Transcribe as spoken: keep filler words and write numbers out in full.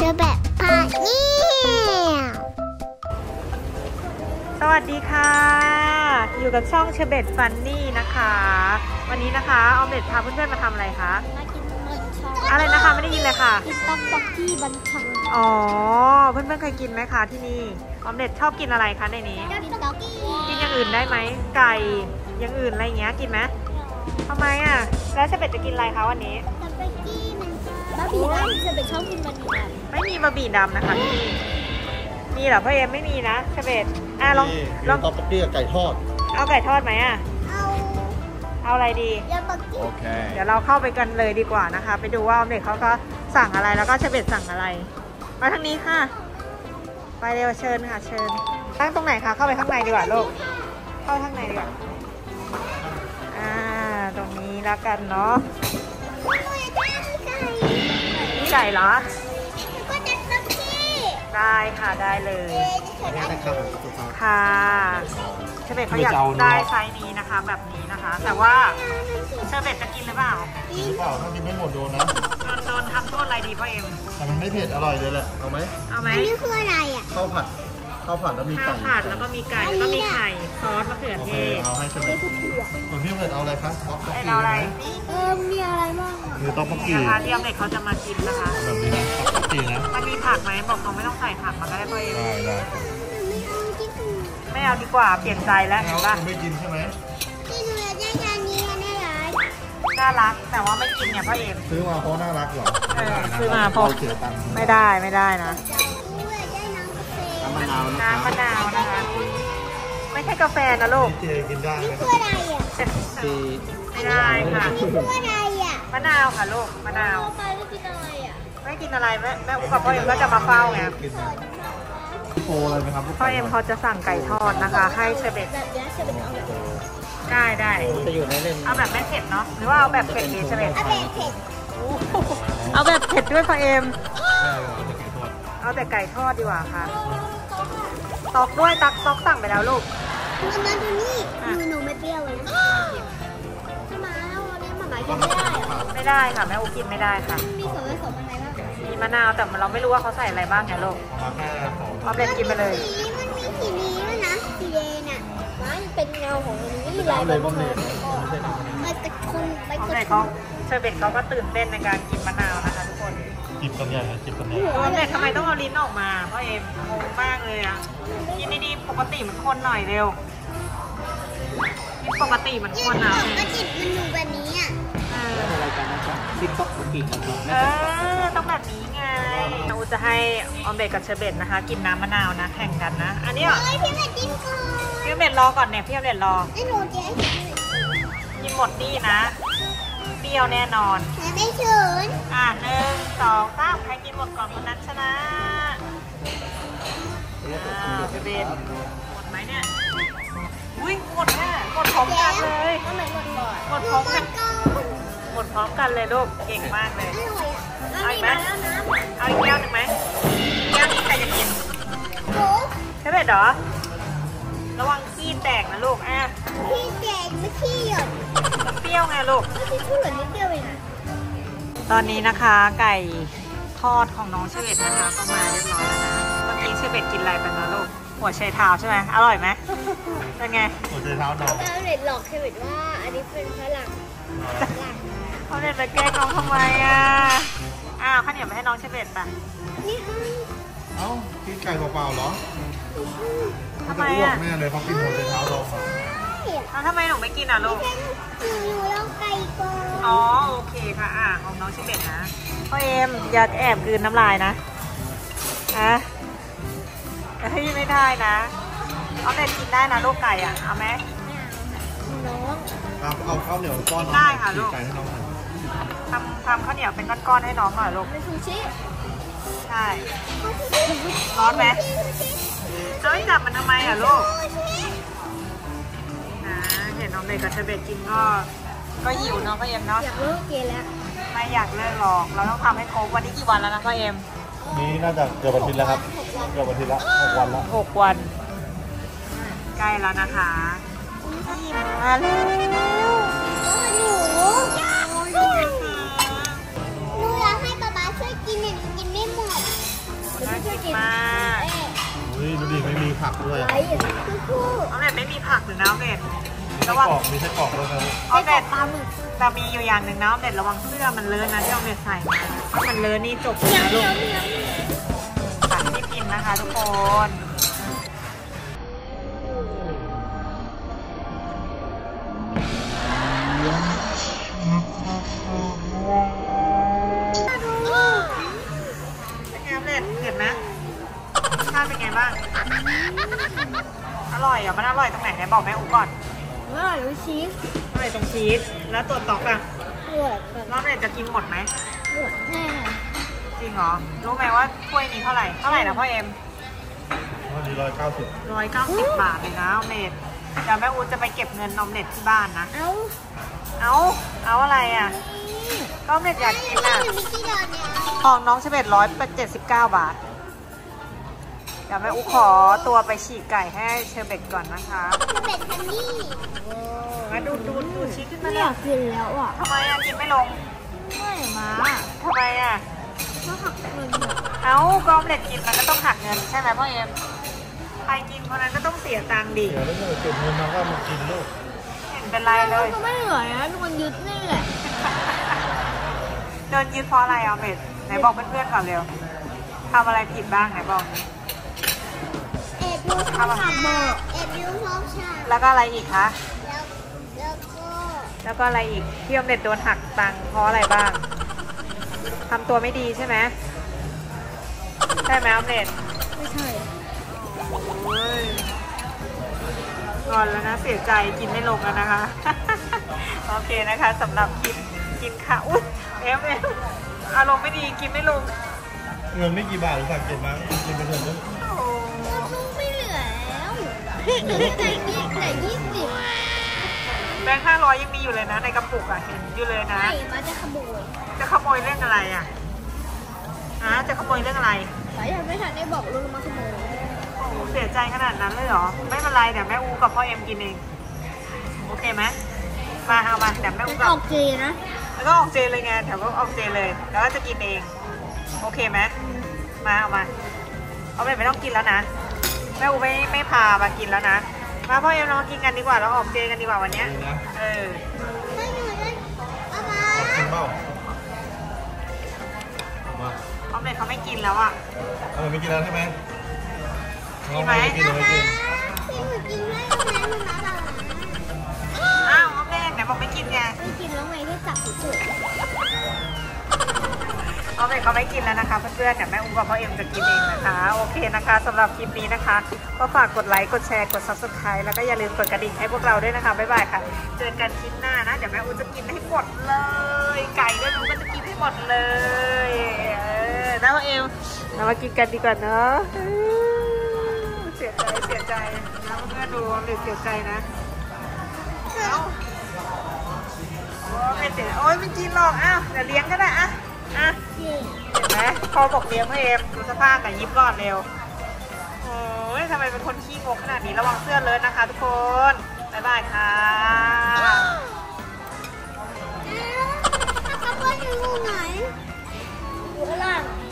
อแบบพาเนี่ยสวัสดีค่ะอยู่กับช่องเชอร์เบตฟันนี่นะคะวันนี้นะคะออมเล็ตพาเพื่อนๆมาทำอะไรคะมากินบันชังอะไรนะคะไม่ได้ยินเลยค่ะกินต๊อกต๊อกกี้บันชังอ๋อเพื่อนๆเคยกินไหมคะที่นี่ออมเล็ตชอบกินอะไรคะในนี้กินต๊อกกี้กินอย่างอื่นได้ไหมไก่อย่างอื่นอะไรอย่างเงี้ยกินไหมทำไมอ่ะแล้วเชอร์เบตจะกินอะไรคะวันนี้ต๊อกกี้มันบะหมี่ดำเชอร์เบตชอบกินบะหมี่ดำไม่มีบะหมี่ดำนะคะที่นี่มีเหรอพ่อเอ็มไม่มีนะเชอร์เบตอ่ะลองลองต๊อกกี้กับไก่ทอดเอาไก่ทอดไหมอ่ะเอาเอาอะไรดียำต๊อกกี้โอเคเดี๋ยวเราเข้าไปกันเลยดีกว่านะคะไปดูว่าออมเล็ตเขาก็สั่งอะไรแล้วก็เชอร์เบตสั่งอะไรมาทางนี้ค่ะไปเร็วเชิญค่ะเชิญตั้งตรงไหนคะเข้าไปข้างในดีกว่าลูกเข้าข้างในดีกว่าอ่าตรงนี้แล้วกันเนาะนี่ไก่เหรอก็จะต๊อกกี้ได้ค่ะได้เลยค่ะเชอร์เบตเขาอยากได้ไซส์นี้นะคะแบบนี้นะคะแต่ว่าเชอร์เบตจะกินหรือเปล่ากินเปล่าถ้ากินไม่หมดโดนนะโดนโดนทำโทษอะไรดีพ่อเอ็มแต่มันไม่เผ็ดอร่อยเลยแหละเอาไหมเอาไหมอันนี้คืออะไรอ่ะข้าวผัดข้าวผัดแล้วมีไก่ข้าวผัดแล้วก็มีไก่แล้วก็มีไข่ซอสมะเขือเทศเอาให้เชอร์เบตส่วนพี่เผ็ดเอาอะไรคะต๊อกกี้เอาอะไรเออมีอะไรบ้างคือต๊อกกี้นะคะที่ออมเล็ตเขาจะมากินนะคะแบบนี้นะต๊อกกี้นะมันมีผักไหมบอกเขาไม่ต้องใส่ผักมาก็ได้พ่อเอ็มได้ได้ไม่เอาดีกว่าเปลี่ยนใจแล้วเห็นปะไม่กินใช่ไหมที่หนูอยากได้จานนี้น่ารักน่ารักแต่ว่าไม่กินเนี่ยพ่อเอ็มซื้อมาเพราะน่ารักเหรอซื้อมาเพราะไม่ได้ไม่ได้นะน้ำมะนาวน้ำมะนาวนะคะไม่ใช่กาแฟนะลูกเจกินได้นี่คืออะไรอ่ะไม่ได้ค่ะนี่คืออะไรอ่ะมะนาวค่ะลูกมะนาวไปไม่กินอะไรอ่ะไม่กินอะไรแม่แม่อุ๊บกับพ่อเอ็มก็จะมาเฝ้าไงโปรอะไรไหมครับพ่อเอ็มเขาจะสั่งไก่ทอดนะคะให้เชอร์เบตแบบนี้เชอร์เบตเอาแบบได้ได้จะอยู่ในเล่มเอาแบบไม่เผ็ดเนาะหรือว่าเอาแบบเผ็ดดีเชอร์เบตเอาแบบเผ็ดเอาแบบเผ็ดด้วยพ่อเอ็มเอาแต่ไก่ทอดดีกว่าค่ะตอกด้วยตักตอกสั่งไปแล้วลูกมันมาดูนี่หนูหนูไม่เปรี้ยวเลยนะใช่ไหมวันนี้มาหมายกินไม่ได้ไม่ได้ค่ะแม่อุ๊บกินไม่ได้ค่ะมีส่วนผสมอะไรบ้างมีมะนาวแต่เราไม่รู้ว่าเขาใส่อะไรบ้างไงลูกเอาเด็ดกินไปเลยมันมีสีนี้ด้วยนะสีแดงอ่ะมันเป็นเงาของมันนี่ลายบนเธอไปกระคนไปกระคนเชอร์เบตเขาก็ตื่นเต้นในการกินมะนาวนะคะทุกคนจิบกันใหญ่จิบกันใหญ่เด็กทำไมต้องเอาลิ้นออกมาเพราะเอ็มงงมากเลยอ่ะกินดีๆปกติเหมือนคนหน่อยเร็วปกติเหมือนคนอ่ะปกติมันอยู่แบบนี้อ่ะอะไรกันนะครับซิปต๊อกกี้กันเออต้องแบบนี้ไงเราจะให้ออมเล็ตกับเชอร์เบตนะคะกินน้ำมะนาวนะแข่งกันนะอันนี้อ่ะพี่เล็ตกินก่อนพี่เล็ตรอก่อนเนี่ยพี่เล็ตรอไอ้หนูเจ๊กินหมดนี่นะเปรี้ยวแน่นอนไม่เฉินอ่ะหนึ่งสองสามใครกินหมดก่อนคนนั้นชนะอ่าเชอร์เบตหมดไหมเนี่ยอุ้ยหมดแน่หมดพร้อมกันเลยหมดหมดก่อนหมดพร้อมกันหมดพร้อมกันเลยลูกเก่งมากเลยเอาอีกไหมเอาอีกแก้วหนึ่งไหมแก้วนี้ใครจะกินใช่ไหมเหรอระวังขี้แตกนะลูกอ่ะขี้แตกไม่ขี้หยดมันเปรี้ยวไงลูกไม่ใช่ขี้หยดนิดเดียวเองตอนนี้นะคะไก่ทอดของน้องเชเบตนะคะก็มาเรียบร้อยแล้วนะเมื่อกี้เชเบตกินอะไรไปนะลูกหัวไชเท้าใช่ไหมอร่อยไหมเป็นไงหัวไชเท้าดองแล้วเด็ดหลอกเชเบตว่าอันนี้เป็นฝรั่งเขาเด็ดจะแกล้งน้องทำไมอ่ะอ้าวข้าวเหนียวไปให้น้องเชเบตป่ะเอ้ากินไก่เปล่าๆเหรอทำไมอ่ะแม่เลยเขากินหัวไชเท้าดองแล้วทำไมหนูไม่กินอ่ะลูกหนูลองไก่ก่อนอ๋อโอเคค่ะอ่ะของน้องเชเบตนะพ่อเอ็มอย่าแอบกลืนน้ำลายนะอ่ะเฮ้ยไม่ได้นะเอาเด็ดกินได้นะลูกไก่อ่ะเอาไหมน้องเอาข้าวเหนียวก้อนได้ค่ะลูกไก่ให้น้องหน่อยทำทำข้าวเหนียวเป็นก้อนๆให้น้องหน่อยลูกเป็นซูชิใช่ร้อนไหมจะไม่จับมันทำไมอ่ะลูกนะเห็นน้องเด็กกับเชอร์เบตกินก็ก็หิวเนาะพ่อเอ็มเนาะอยากเลิกกินแล้วไม่อยากเลิกหรอกเราต้องทำให้ครบวันนี้กี่วันแล้วนะพ่อเอ็มนี่น่าจะเกือบอาทิตย์แล้วครับเกือบอาทิตย์ละหกวันแล้วหกวันใกล้แล้วนะคะมาแล้วหนูหนูอยากให้ป๊าป๊าช่วยกินหนูกินไม่หมดมากอุ้ยดูดิไม่มีผักด้วยไอ้คือคู่ออมเล็ตไม่มีผักหรือนะออมเล็ตมีไส้กรอกมีไส้กรอกด้วยครับออมเล็ตปลาหมึกแต่มีอยู่อย่างหนึ่งนะออมเล็ตระวังเสื้อมันเลอะนะที่ออมเล็ตใส่มาถ้ามันเลอะนี่จบเหนียวนะเหนีลูยวกเหนียวตักที่กินนะคะทุกคน เป็นไงออมเล็ตเผ็ดไหมรสชาติเป็นไงบ้าง อร่อยอ่ะมันอร่อยตรงไหนไหนบอกแม่อุ๊ก่อนอร่อยรู้ชีสอร่อยตรงชีสแล้วตัวต๊อกอ่ะอร่อยแบบรอบเล็ตจะกินหมดไหมอร่อยแน่จริงเหรอ รู้ไหมว่าถ้วยนี้เท่าไหร่ เท่าไหร่นะพ่อเอ็มวันนี้ร้อยเก้าสิบร้อยเก้าสิบบาทเลยนะออมเล็ตเดี๋ยวแม่อูจะไปเก็บเงินออมเล็ตที่บ้านนะเอ้าเอาเอาอะไรอ่ะ ก็ออมเล็ตอยากกินอ่ะมิกกี้ดอนเนี่ยของน้องเฉเบ็ดร้อยเจ็ดสิบเก้าบาท เดี๋ยวแม่อูขอตัวไปฉีกไก่ให้เชอร์เบตก่อนนะคะจะเป็นฮันนี่โอ้มาดูดูดูชีสขึ้นไม่มาอเลยยากกินแล้วอ่ะทำไมอ่ะกินไม่ลงไม่มาทำไมอ่ะเพราะหักเงินอะเอาก็ออมเล็ตกินมันก็ต้องหักเงินใช่ไหมพ่อเอ็มใครกินคนนั้นก็ต้องเสียตังค์ดิเดี๋ยวแล้วก็เก็บเงินมาก็มากินลูกเห็นเป็นไรเลยก็ไม่เหลือนะโดนยึดนี่แหละโดนยึดเพราะอะไรเอาเมดไหนบอกเพื่อนๆก่อนเร็วทำอะไรผิดบ้างไหนบอกเอ็ดดูโทรศัพท์บอกเอ็ดดูโทรศัพท์แล้วก็อะไรอีกคะแล้วแล้วก็แล้วก็อะไรอีกที่ออมเล็ตโดนหักตังค์เพราะอะไรบ้างทำตัวไม่ดีใช่ไหมใช่ไหมออมเล็ตไม่ใช่โอ้ยงอนแล้วนะเสียใจกินไม่ลงแล้วนะคะ โอเคนะคะสำหรับคลิปกินข้าวอุ้ยเอ็มเอ็มอารมณ์ไม่ดีกินไม่ลงเงินไม่กี่บาทหรือสักเก็บมากินไปเถอะลูกโอ้ลูกไม่เหลือแล้วเหลือแต่ยี่สิบแต่ยี่สิบแบงค์ห้าร้อยยังมีอยู่เลยนะในกระปุกอะเห็นอยู่เลยนะใช่มาจะขโมยจะขโมยเรื่องอะไรอ่ะฮะจะขโมยเรื่องอะไรแต่ยังไม่ทันได้บอกลูกมาขโมยโอ้โหเสียใจขนาดนั้นเลยเหรอ ไม่เป็นไรเดี๋ยวแม่อูกับพ่อเอ็มกินเอง โอเคไหมมาเอามาเดี๋ยวแม่อูมันกับออกเจนะแล้วก็ออกเจเลยไงเดี๋ยวก็ออกเจเลย แล้วก็จะกินเอง โอเคไหมมาเอามา เอาไปไม่ต้องกินแล้วนะ แม่อูไม่ไม่พามากินแล้วนะ มาพ่อเอ็มเรามากินกันดีกว่าเราออกเจกันดีกว่าวันเนี้ยดีนะเออไม่เหลือเลยเอามาเอากินเปล่าเอามาออมเล็ตเขาไม่กินแล้วอ่ะเอาไม่กินแล้วใช่ไหมมีไหมเอากินเอาไม่กินพี่หนูกินไม่ได้ไหมมันมาแบบอ้าวออมเล็ตไหนบอกไม่กินไงไม่กินแล้วไงที่จับเฉยเอาไปเขาไม่กินแล้วนะคะเพื่อนๆเดี๋ยวแม่อุ้มกับพ่อเอ็มจะกินเองนะคะโอเคนะคะสำหรับคลิปนี้นะคะก็ฝากกดไลค์กดแชร์กด ซับสไครบ์ แล้วก็อย่าลืมกดกระดิ่งให้พวกเราด้วยนะคะบ๊ายบายค่ะเจอกันคลิปหน้านะเดี๋ยวแม่อุ้มจะกินให้หมดเลยไก่ด้วยมันก็จะกินให้หมดเลยเออแล้วพ่อเอ็มเรามากินกันดีกว่าเนาะเสียใจเสียใจนะเพื่อนๆดูหรือเสียใจนะเอ้าโอ้ไม่เสียโอ้ยไม่กินหรอกอ้าวเดี๋ยวเลี้ยงก็ได้อะอ่ะๆพี่เห็นไหมพอบอกเลี้ยงพ่อเอ็มดูสภาพกับยิ้มก่อนเร็ว โอ้ยทำไมเป็นคนขี้งกขนาดนี้ระวังเสื้อเลอะนะคะทุกคน บ๊ายบายค่ะถ้าเขาพูดอยู่ไหนอยู่ข้างล่าง